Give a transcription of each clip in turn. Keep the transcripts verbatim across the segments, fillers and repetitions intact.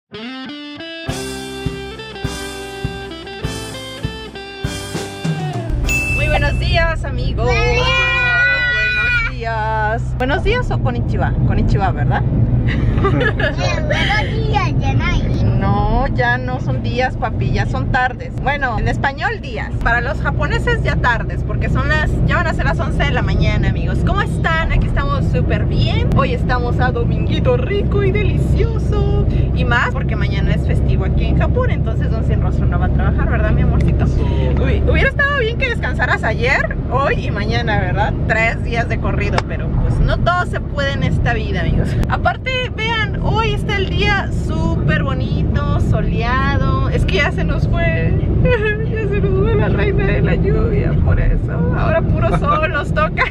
Muy buenos días, amigos. Buenos días. Buenos días o konnichiwa. Konnichiwa, ¿verdad? Buenos días, ya no hay. No, ya no son días, papi, ya son tardes. Bueno, en español días. Para los japoneses ya tardes, porque son las, ya van a ser las once de la mañana, amigos. ¿Cómo están? Aquí estamos súper bien. Hoy estamos a dominguito rico y delicioso. Y más porque mañana es festivo aquí en Japón, entonces Don Sin Rostro no va a trabajar, ¿verdad, mi amorcito? Uy, hubiera estado bien que descansaras ayer, hoy y mañana, ¿verdad? Tres días de corrido, pero pues no todo se puede en esta vida, amigos. Aparte, vean, hoy está el día súper bonito, soleado. Es que ya se nos fue, ya se nos fue la reina de la lluvia, por eso. Ahora puro sol nos toca.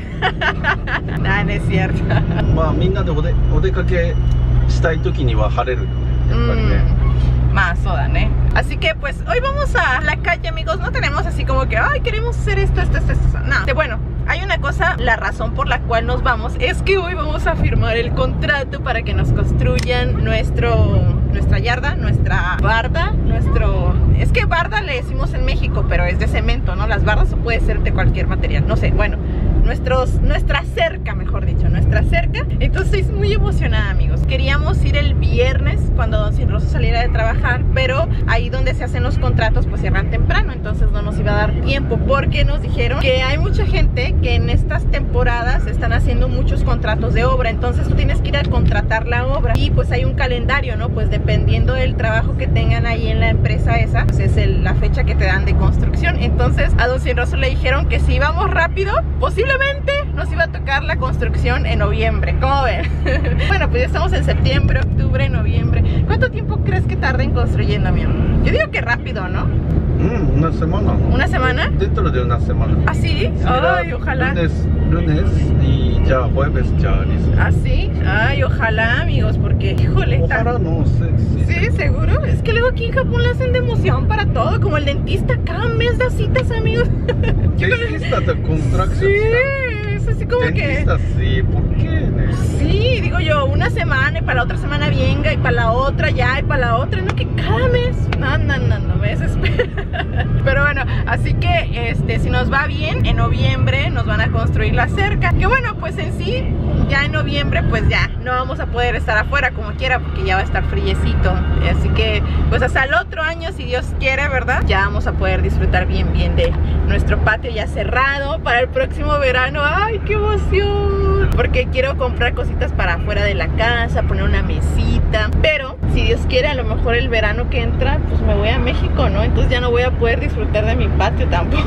Nah, no es cierto. まあみんなでおでお出かけしたい時には晴れるよね。やっぱりね。 Más soda, ¿eh? Así que pues hoy vamos a la calle, amigos. No tenemos así como que, ay, queremos hacer esto, esto, esto, esto. No, de, bueno, hay una cosa, la razón por la cual nos vamos es que hoy vamos a firmar el contrato para que nos construyan nuestro, nuestra yarda, nuestra barda, nuestro... Es que barda le decimos en México, pero es de cemento, ¿no? Las bardas puede ser de cualquier material, no sé, bueno. Nuestros, nuestra cerca, mejor dicho, nuestra cerca. Entonces estoy muy emocionada, amigos. Queríamos ir el viernes cuando Don Sin Rostro saliera de trabajar, pero ahí donde se hacen los contratos pues cierran temprano, entonces no nos iba a dar tiempo, porque nos dijeron que hay mucha gente que en estas temporadas están haciendo muchos contratos de obra, entonces tú tienes que ir a contratar la obra y pues hay un calendario, ¿no? Pues dependiendo del trabajo que tengan ahí en la empresa esa, pues es el, la fecha que te dan de construcción. Entonces a Don Sin Rostro le dijeron que si íbamos rápido, posiblemente nos iba a tocar la construcción en noviembre. ¿Cómo ven? Bueno, pues ya estamos en septiembre, octubre, noviembre. ¿Cuánto tiempo crees que tarden construyendo, mi amor? Yo digo que rápido, ¿no? Mm, una semana, ¿no? ¿Una semana? Dentro de una semana. ¿Ah, sí? Ay, ojalá. Lunes, lunes y ya jueves ya listo. ¿Ah, sí? Ay, ojalá, amigos, porque, híjole, está... Ojalá no sé. Sí, ¿Sí? ¿Seguro? Es que luego aquí en Japón le hacen de emoción para todo, como el dentista, cada mes da citas, amigos. Dentista de construcción. Sí, es así como Dentista, que... sí, ¿por qué? Sí, digo yo, una semana y para la otra semana venga y para la otra ya y para la otra, no, que cada mes. No, no, no, no me desespero. Pero bueno, así que este, si nos va bien, en noviembre nos van a construir la cerca. Que bueno, pues en sí, ya en noviembre pues ya no vamos a poder estar afuera como quiera, porque ya va a estar friecito. Así que pues hasta el otro año, si Dios quiere, ¿verdad? Ya vamos a poder disfrutar bien, bien de nuestro patio ya cerrado para el próximo verano. ¡Ay, qué emoción! Porque quiero comprar cositas para afuera de la casa, poner una mesita. Pero si Dios quiere, a lo mejor el verano que entra pues me voy a México, ¿no? Entonces ya no voy a poder disfrutar de mi patio tampoco.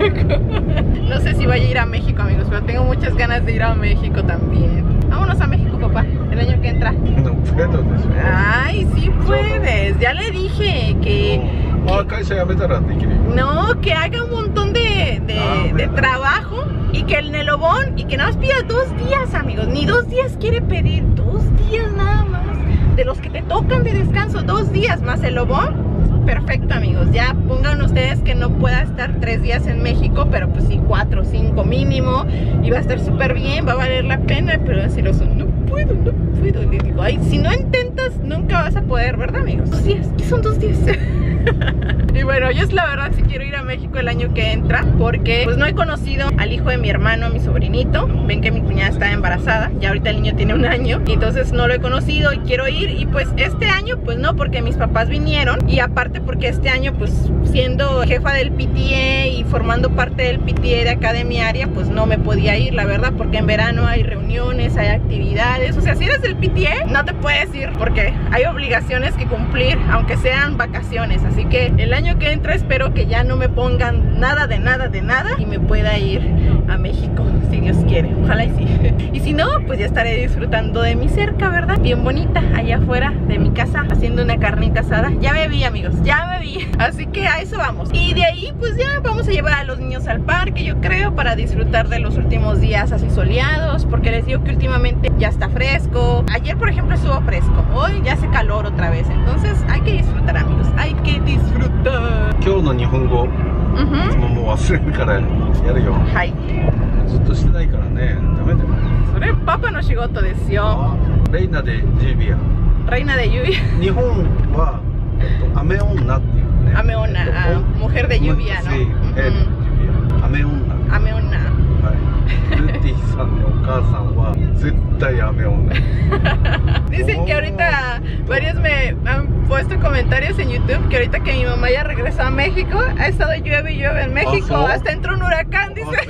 No sé si vaya a ir a México, amigos, pero tengo muchas ganas de ir a México también. Vámonos a México, papá, el año que entra. No puedo. Ay, sí puedes. Ya le dije que... Ah, casa ya me dará, No, que haga un montón de, de, ah, de trabajo y que el Nelobón y que nada más pida dos días, amigos. Ni dos días quiere pedir, dos días nada más. De los que te tocan de descanso, dos días más el Lobón. Perfecto, amigos. Ya pongan ustedes que no pueda estar tres días en México, pero pues sí, cuatro, cinco mínimo. Y va a estar súper bien, va a valer la pena. Pero así lo son, no puedo, no puedo. Les digo, ay, si no intentas, nunca vas a poder, ¿verdad, amigos? Dos días, ¿qué son dos días? Y bueno, yo es la verdad si quiero ir a México el año que entra, porque pues no he conocido al hijo de mi hermano, mi sobrinito. Ven que mi cuñada está embarazada, ya ahorita el niño tiene un año, y entonces no lo he conocido y quiero ir. Y pues este año pues no, porque mis papás vinieron, y aparte porque este año pues siendo jefa del P T A y formando parte del P T A de acá de mi área, pues no me podía ir, la verdad, porque en verano hay reuniones, hay actividades. O sea, si eres del P T A no te puedes ir porque hay obligaciones que cumplir, aunque sean vacaciones. Así que el año que entra espero que ya no me pongan nada de nada de nada y me pueda ir a México, si Dios quiere. Ojalá y sí. Y si no, pues ya estaré disfrutando de mi cerca, ¿verdad? Bien bonita, allá afuera de mi casa, haciendo una carnita asada. Ya me vi, amigos, ya me vi. Así que a eso vamos. Y de ahí, pues ya vamos a llevar a los niños al parque, yo creo, para disfrutar de los últimos días así soleados, porque les digo que últimamente ya está fresco. Ayer, por ejemplo, estuvo fresco. Hoy ya hace calor otra vez. Entonces hay que disfrutar, amigos. Hay que disfrutar. 今日の日本語、いつももう忘れるからやるよ。 はい。 ずっとしてないからね、ダメだよ。 それパパの仕事ですよ。 レイナでジービア。 reina de lluvia. 日本は、えっと、雨女っていうね。 Ameona, えっと ah, mujer de lluvia, ¿no? Sí, eh, lluvia. 雨女。 Ameona. はい。ルーティさんのお母さんは絶対雨女。 Dicen que ahorita varios me han puesto comentarios en YouTube que ahorita que mi mamá ya regresó a México, ha estado llueve y llueve en México, ¿Ah, sí? hasta entró un huracán, dice. ¿Ah,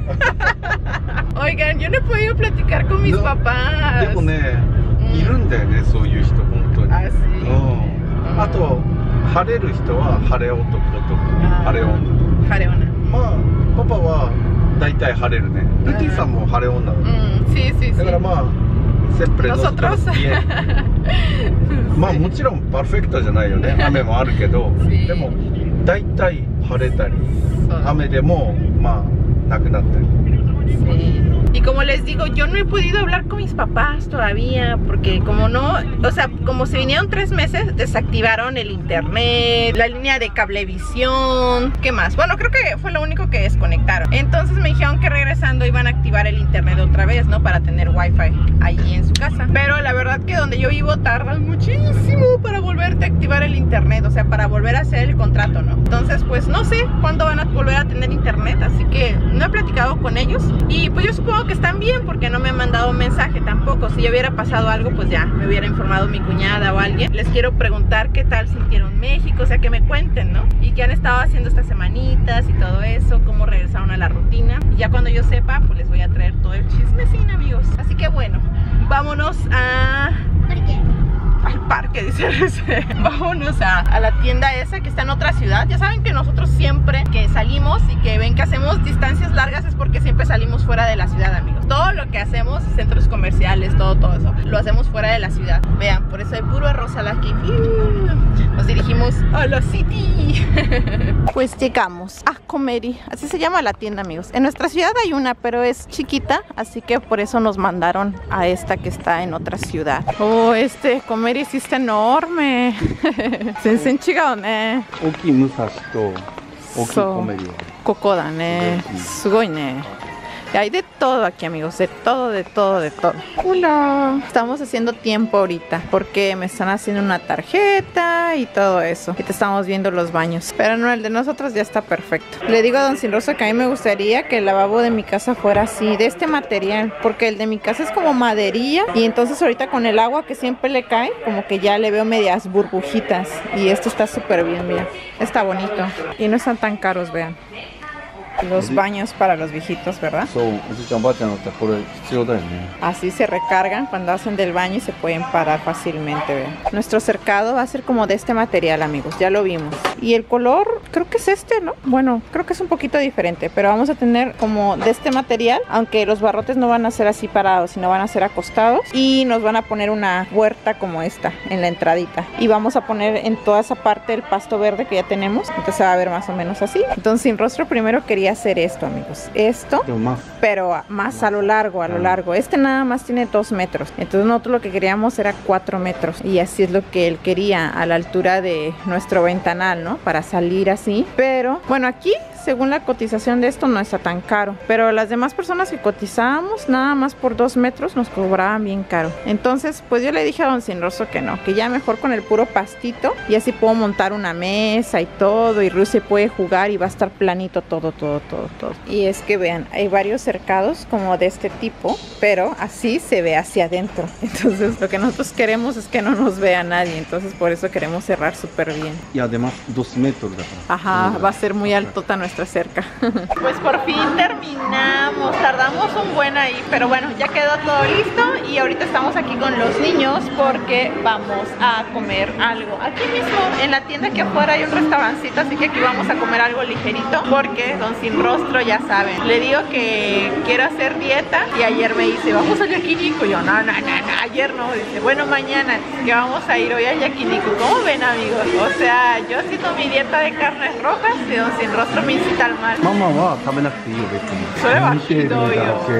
sí? Oigan, yo no he podido platicar con mis No, papás. でもね、 うんいるんだよね、そういう人、本当に。 あ、そううん。あと、晴れる人は晴れ男とか、晴れ女。 Jareona. まあ、パパは大体晴れるね。ルーティさんも晴れ女だね。 Mm, sí, sí, sí. だからまあ、siempre Nosotros. nosotros bien. まあもちろんパーフェクトじゃないよね。雨もあるけど、 Sí. でも大体晴れたり、 そう雨でもまあなくなったり。 Sí. Y como les digo, yo no he podido hablar con mis papás todavía, porque como no, o sea, como se vinieron tres meses, desactivaron el internet, la línea de cablevisión, ¿qué más? Bueno, creo que fue lo único que desconectaron. Entonces me dijeron que regresando iban a activar el internet otra vez, ¿no? Para tener wifi allí en su casa. Pero la verdad que donde yo vivo tardan muchísimo para volverte a activar el internet, o sea, para volver a hacer el contrato, ¿no? Entonces, pues no sé cuándo van a volver a tener internet, así que no he platicado con ellos. Y pues yo supongo que están bien porque no me han mandado un mensaje tampoco. Si ya hubiera pasado algo, pues ya me hubiera informado mi cuñada o alguien. Les quiero preguntar qué tal sintieron México, o sea, que me cuenten, ¿no? Y qué han estado haciendo estas semanitas y todo eso, cómo regresaron a la rutina. Y ya cuando yo sepa, pues les voy a traer todo el chismecín, amigos. Así que bueno, vámonos a... ¿Por qué? al parque, dice. Vámonos a, a la tienda esa que está en otra ciudad. Ya saben que nosotros siempre que salimos y que ven que hacemos distancias largas es porque siempre salimos fuera de la ciudad, amigos. Todo lo que hacemos, centros comerciales, todo, todo eso, lo hacemos fuera de la ciudad. Vean, por eso hay puro arroz al aquí. Nos dirigimos a la city. Pues llegamos a Comeri, así se llama la tienda, amigos. En nuestra ciudad hay una, pero es chiquita, así que por eso nos mandaron a esta que está en otra ciudad. Oh, este Comeri sí está enorme. Sensen chigao ne. 大きい武蔵と大きいコメリは。 Kokoda ne. Sugoi ne. Y hay de todo aquí, amigos, de todo, de todo, de todo. Hola. Estamos haciendo tiempo ahorita porque me están haciendo una tarjeta y todo eso. Y te estamos viendo los baños. Pero no, el de nosotros ya está perfecto. Le digo a Don Sinroso que a mí me gustaría que el lavabo de mi casa fuera así, de este material. Porque el de mi casa es como maderilla. Y entonces ahorita con el agua que siempre le cae, como que ya le veo medias burbujitas. Y esto está súper bien, mira. Está bonito. Y no están tan caros, vean. Los baños para los viejitos, ¿verdad? そう、おじいちゃんおばあちゃんだったらこれ必要だよね。 Así se recargan cuando hacen del baño y se pueden parar fácilmente, vean. Nuestro cercado va a ser como de este material, amigos, ya lo vimos. Y el color, creo que es este, ¿no? Bueno, creo que es un poquito diferente, pero vamos a tener como de este material, aunque los barrotes no van a ser así parados, sino van a ser acostados. Y nos van a poner una huerta como esta, en la entradita. Y vamos a poner en toda esa parte el pasto verde que ya tenemos. Entonces va a ver más o menos así. Entonces Sin Rostro primero quería hacer esto, amigos, esto, でもまあ pero más a lo largo, a lo largo. Este nada más tiene dos metros, entonces nosotros lo que queríamos era cuatro metros y así es lo que él quería, a la altura de nuestro ventanal, ¿no? Para salir así. Pero bueno, aquí según la cotización de esto no está tan caro, pero las demás personas que cotizábamos nada más por dos metros nos cobraban bien caro. Entonces pues yo le dije a Don Sinroso que no, que ya mejor con el puro pastito y así puedo montar una mesa y todo, y Ruth se puede jugar y va a estar planito todo, todo, todo, todo. Y es que vean, hay varios cercados como de este tipo, pero así se ve hacia adentro. Entonces lo que nosotros queremos es que no nos vea nadie, entonces por eso queremos cerrar súper bien. いやademás dos metrosだから。 Ajá, va a ser muy altota nuestra cerca. Pues por fin terminamos, tardamos un buen ahí, pero bueno, ya quedó todo listo y ahorita estamos aquí con los niños porque vamos a comer algo. Aquí mismo en la tienda que afuera hay un restaurancito, así que aquí vamos a comer algo ligerito porque Don Sin Rostro, ya saben, le digo que quiero hacer dieta y ayer me dice, vamos al Yakiniku. Y yo, no, no, no, no, ayer no, dice, bueno, mañana que vamos a ir hoy al Yakiniku. ¿Cómo ven, amigos? O sea, yo haciendo mi dieta de carnes rojas y Don Sin Rostro me incita al mal. ママは食べなくていいよ別に。 それは見てるだけ。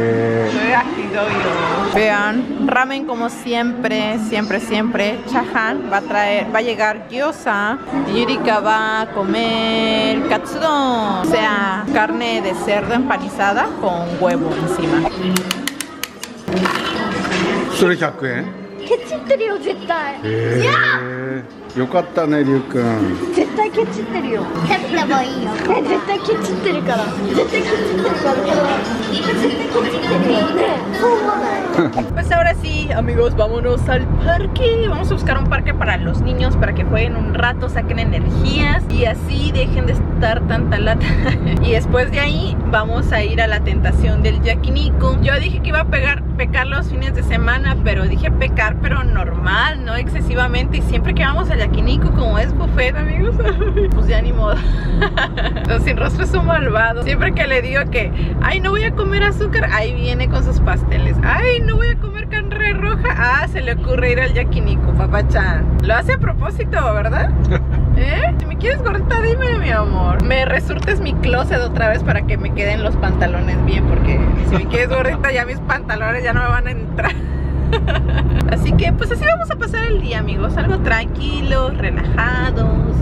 Vean, ramen como siempre, siempre, siempre. Chahan va a traer, va a llegar gyoza. Yurika va a comer katsudon, o sea, carne de cerdo empanizada con huevo encima. それひゃくえん？ ケチってるよ絶対。 えー、よかったね、りゅうくん。 絶対ケチってるよ。ケチってもいいよ。え、絶対ケチってるから。絶対ケチってるから。これは絶対ケチってるよね。そう思わない？ Pues ahora sí, amigos, vámonos al parque. Vamos a buscar un parque para los niños, para que jueguen un rato, saquen energías y así dejen de estar tanta lata. Y después de ahí vamos a ir a la tentación del yakiniku. Yo dije que iba a pegar, pecar los fines de semana, pero dije pecar, pero normal, no excesivamente. Y siempre que vamos al yakiniku, como es buffet, amigos, pues ya ni modo. Don Sin Rostro es un malvado. Siempre que le digo que, ay, no voy a comer azúcar, ahí viene con sus pasteles. Ay, no voy a comer carne roja. Ah, se le ocurre ir al yakiniku, papachan. Lo hace a propósito, ¿verdad? ¿Eh? Si me quieres gordita, dime, mi amor. Me resurtes mi closet otra vez para que me queden los pantalones bien, porque si me quieres gordita ya mis pantalones ya no me van a entrar. Así que pues así vamos a pasar el día, amigos. Algo tranquilos, relajados.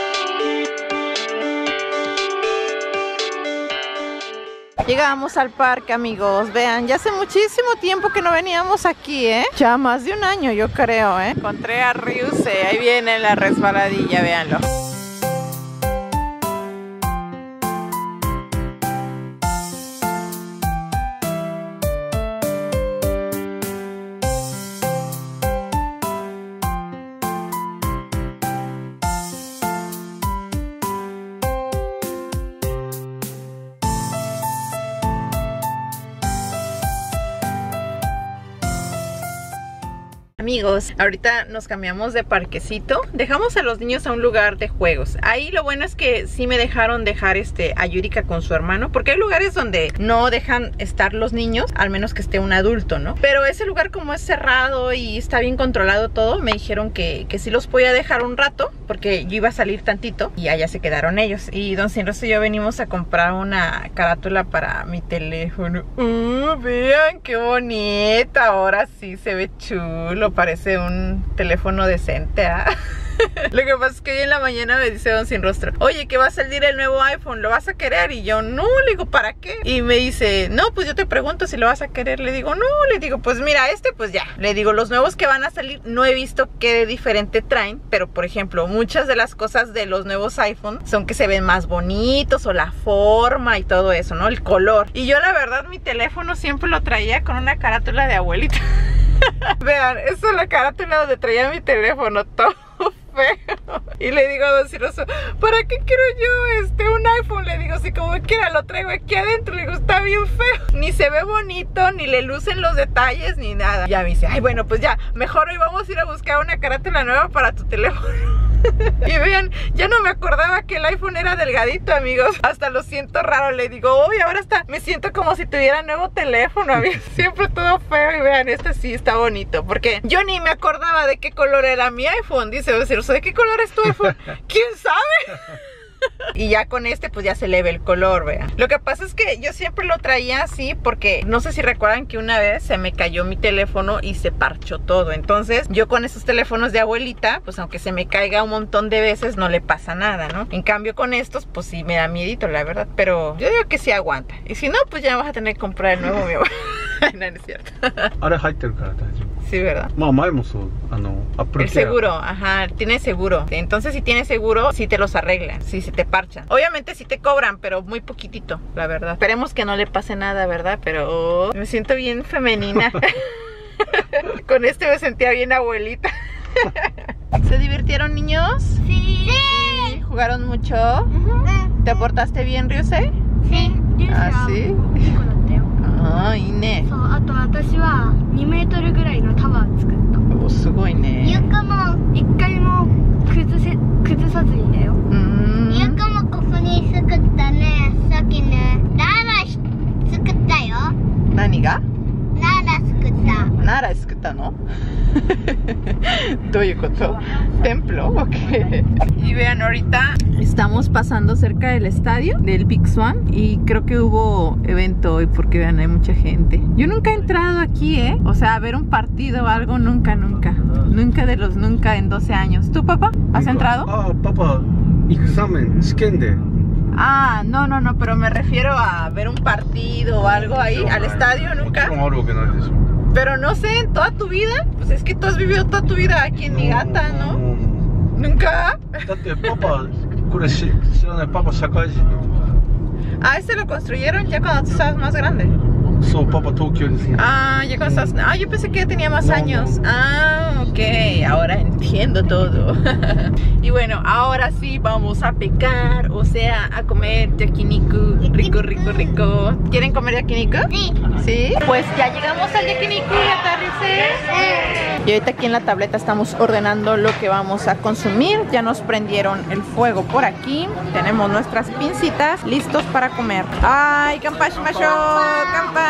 Llegamos al parque, amigos. Vean, ya hace muchísimo tiempo que no veníamos aquí, ¿eh? Ya más de un año, yo creo, ¿eh? Encontré a Ryusei. Ahí viene la resbaladilla, véanlo. Amigos, ahorita nos cambiamos de parquecito. Dejamos a los niños a un lugar de juegos. Ahí lo bueno es que sí me dejaron dejar este a Yurika con su hermano, porque hay lugares donde no dejan estar los niños, al menos que esté un adulto, ¿no? Pero ese lugar, como es cerrado y está bien controlado todo, me dijeron que, que sí los podía dejar un rato, porque yo iba a salir tantito y allá se quedaron ellos. Y Don Sin Rostro y yo venimos a comprar una carátula para mi teléfono. Uh, vean qué bonita. Ahora sí se ve chulo. Parece un teléfono decente, ¿ah? Lo que pasa es que hoy en la mañana me dice Don Sin Rostro, oye, que va a salir el nuevo iPhone, ¿lo vas a querer? Y yo, no, le digo, ¿para qué? Y me dice, no, pues yo te pregunto si lo vas a querer. Le digo, no, le digo, pues mira, este pues ya. Le digo, los nuevos que van a salir, no he visto qué diferente traen, pero por ejemplo, muchas de las cosas de los nuevos iPhone son que se ven más bonitos, o la forma y todo eso, ¿no? El color. Y yo la verdad, mi teléfono siempre lo traía con una carátula de abuelita. Vean, esa es la carátula donde traía mi teléfono, todo feo. Y le digo a Don Sin Rostro, ¿para qué quiero yo este un iPhone? Le digo, si como quiera lo traigo aquí adentro. Le digo, está bien feo, ni se ve bonito, ni le lucen los detalles, ni nada. Ya me dice, ay, bueno, pues ya, mejor hoy vamos a ir a buscar una carátula nueva para tu teléfono. Y vean, ya no me acordaba que el iPhone era delgadito, amigos. Hasta lo siento raro, le digo, uy, ahora está, me siento como si tuviera nuevo teléfono, amigos. Siempre todo feo. Y vean, este sí está bonito, porque yo ni me acordaba de qué color era mi iPhone. Dice, ¿de qué color es tu iPhone? ¿Quién sabe? Y ya con este pues ya se le ve el color, vean. Lo que pasa es que yo siempre lo traía así porque no sé si recuerdan que una vez se me cayó mi teléfono y se parchó todo. Entonces yo con esos teléfonos de abuelita, pues aunque se me caiga un montón de veces no le pasa nada, ¿no? En cambio con estos pues sí me da miedito, la verdad. Pero yo digo que sí aguanta. Y si no, pues ya vas a tener que comprar el nuevo, mi abuelo. No, no es cierto. Sí, ¿verdad? El seguro, ajá, tiene seguro. Entonces si tiene seguro, sí te los arreglan, sí se te parchan. Obviamente sí te cobran, pero muy poquitito, la verdad. Esperemos que no le pase nada, ¿verdad? Pero oh, me siento bien femenina. Con este me sentía bien abuelita. ¿Se divirtieron, niños? Sí. Sí. ¿Jugaron mucho? Uh-huh. ¿Te portaste bien, Ryusei? Sí. ¿Ah, sí? Ah,いいね。 そう、あと私はにメートルぐらいのタワー作った。 お、すごいね。 ゆうかも一回も崩せ崩さずにだよ。うん。ゆうかもここに作ったね。さっきね、ララ作ったよ。 何が？ ララ作った。 ナラ作ったの？どういうこと？¿Templo? Ok. Y vean, ahorita estamos pasando cerca del estadio del Big Swan y creo que hubo evento hoy porque vean, hay mucha gente. Yo nunca he entrado aquí, ¿eh? O sea, a ver un partido o algo, nunca, nunca. Nunca de los nunca en doce años. ¿Tú, papá? ¿Has entrado? Ah, papá, examen, shiken. Ah, no, no, no, pero me refiero a ver un partido o algo ahí, al estadio, nunca. Pero no sé, en toda tu vida, pues es que tú has vivido toda tu vida aquí en Niigata, ¿no? ¿Nunca? Date, papá, ¿cuál es? Papá, Shakaijin. Ah, este lo construyeron ya cuando tú estabas más grande. So, papá, Tokio. Ah, ya cuando estabas... Ah, yo pensé que ya tenía más no, años. No. Ah, ok, ahora entiendo todo. Y bueno, ahora sí vamos a pecar, o sea, a comer yakiniku. Rico, rico, rico. ¿Quieren comer yakiniku? Sí. ¿Sí? Pues ya llegamos al yakiniku, ya aterricé. Y ahorita aquí en la tableta estamos ordenando lo que vamos a consumir. Ya nos prendieron el fuego por aquí. Tenemos nuestras pincitas listos para comer. ¡Ay, kanpai shimasho! ¡Kanpai!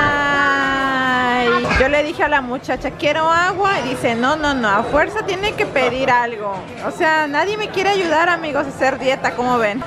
Yo le dije a la muchacha, quiero agua. Y dice, no, no, no, a fuerza tiene que pedir algo. O sea, nadie me quiere ayudar, amigos, a hacer dieta, como ven.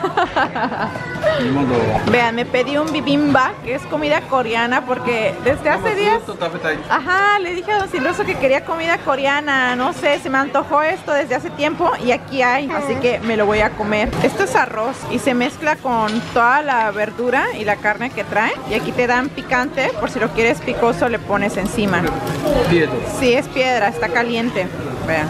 Vean, me pedí un bibimbap, que es comida coreana, porque desde hace días... Ajá, le dije a Don Silroso que quería comida coreana. No sé, se me antojó esto desde hace tiempo y aquí hay, así que me lo voy a comer. Esto es arroz y se mezcla con toda la verdura y la carne que trae. Y aquí te dan picante, por si lo quieres picoso le pones encima. Piedra. Sí, es piedra, está caliente. Vean.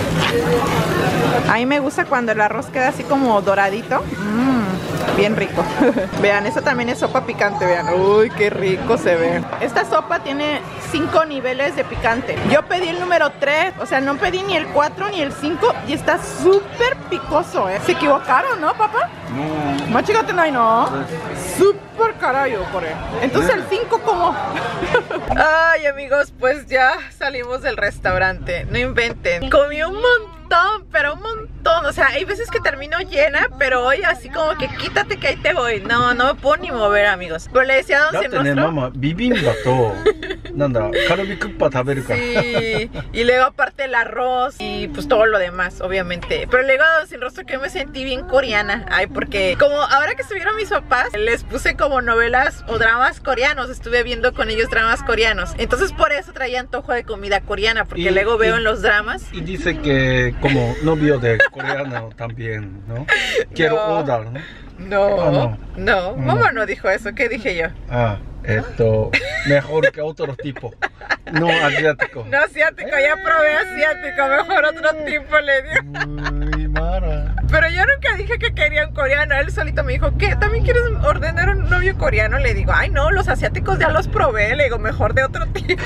A mí me gusta cuando el arroz queda así como doradito. Mmm, bien rico. Vean, eso también es sopa picante, vean. Uy, qué rico se ve. Esta sopa tiene cinco niveles de picante. Yo pedí el número tres, o sea, no pedí ni el cuatro ni el cinco y está súper picoso, ¿eh? Se equivocaron, ¿no, papá? No. Machigate no hay, ¿no? Súper carayo, Corea. Entonces el cinco, ¿cómo? Ay, amigos, pues ya salimos del restaurante. No inventen. Comí un montón, pero un montón. O sea, hay veces que termino llena, pero hoy así como que quítate que ahí te voy. No, no me puedo ni mover, amigos. Pero le decía a Don Silvestro, mamá, bibimbap to nanda, kalbikuppa taberu kara. sí, y luego aparte el arroz y pues todo lo demás, obviamente. Pero luego a Don Silvestro que me sentí bien coreana. Ay, porque como ahora que estuvieron mis papás, les puse como novelas o dramas coreanos. Estuve viendo con ellos dramas coreanos. Entonces por eso traía antojo de comida coreana, porque y, luego veo y, en los dramas. Y dice que como novio de coreano también, ¿no? Quiero No. odar, ¿no? No, Ah, no. no, Mm. mamá no dijo eso. ¿Qué dije yo? Ah, esto, mejor que otros tipos, no asiático. No asiático, ya probé asiático, mejor otro tipo le dio. Uy, Mara. Pero yo nunca dije que quería un coreano. Él solito me dijo, ¿qué? ¿También quieres ordenar un novio coreano? Le digo, ay no, los asiáticos ya los probé. Le digo, mejor de otro tipo.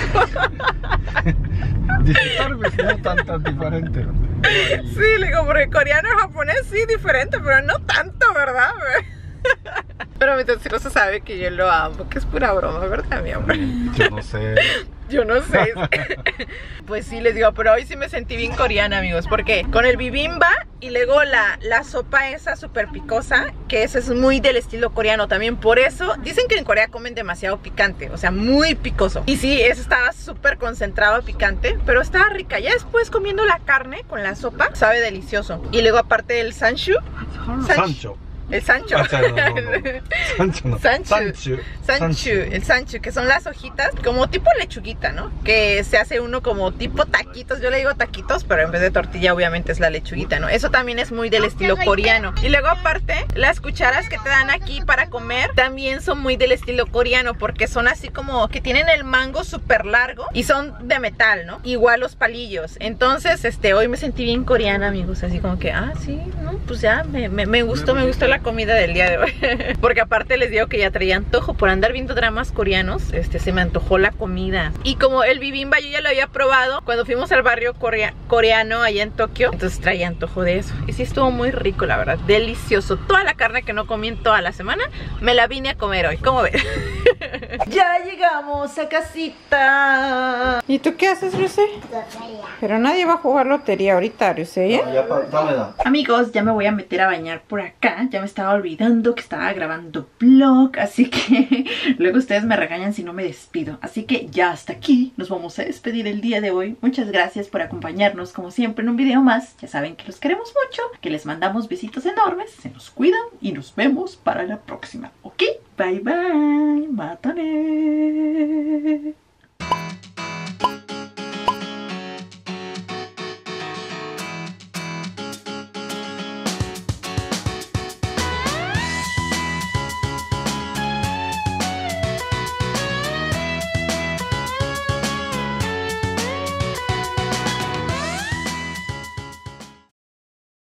Dice, tal vez no tan tan diferente. Sí, le digo, porque coreano y japonés sí diferente, pero no tanto, ¿verdad? Pero mi Silroso sabe que yo lo amo, que es pura broma, ¿verdad, mi amor? Yo no sé. Yo no sé. Pues sí, les digo, pero hoy sí me sentí bien coreana, amigos, porque con el bibimbap y luego la, la sopa esa súper picosa, que ese es muy del estilo coreano también. Por eso, dicen que en Corea comen demasiado picante, o sea, muy picoso. Y sí, eso estaba súper concentrado picante, pero estaba rica. Ya después comiendo la carne con la sopa, sabe delicioso. Y luego aparte el sanshu. Sancho. El Sancho. Ah, no, no, no. Sancho no. Sanchu. Sanchu. Sanchu, el Sanchu, que son las hojitas como tipo lechuguita, ¿no? Que se hace uno como tipo taquitos, yo le digo taquitos, pero en vez de tortilla obviamente es la lechuguita, ¿no? Eso también es muy del estilo coreano. Y luego aparte, las cucharas que te dan aquí para comer también son muy del estilo coreano, porque son así como que tienen el mango súper largo y son de metal, ¿no? Igual los palillos. Entonces, este, hoy me sentí bien coreana, amigos, así como que, ah, sí, no, pues ya, me, me, me gustó, me gustó la comida del día de hoy. Porque aparte les digo que ya traía antojo por andar viendo dramas coreanos. Este, se me antojó la comida. Y como el bibimbap yo ya lo había probado cuando fuimos al barrio corea coreano allá en Tokio, entonces traía antojo de eso. Y sí estuvo muy rico, la verdad, delicioso. Toda la carne que no comí en toda la semana me la vine a comer hoy, ¿cómo ves? Ya llegamos a casita. ¿Y tú qué haces, Luce? Pero nadie va a jugar lotería ahorita, Luce, ¿eh? No, ya, dame da. Amigos, ya me voy a meter a bañar por acá. Ya me estaba olvidando que estaba grabando vlog, así que luego ustedes me regañan si no me despido. Así que ya hasta aquí nos vamos a despedir el día de hoy. Muchas gracias por acompañarnos como siempre en un video más. Ya saben que los queremos mucho, que les mandamos besitos enormes, se nos cuidan y nos vemos para la próxima, ¿ok? Bye bye, matane.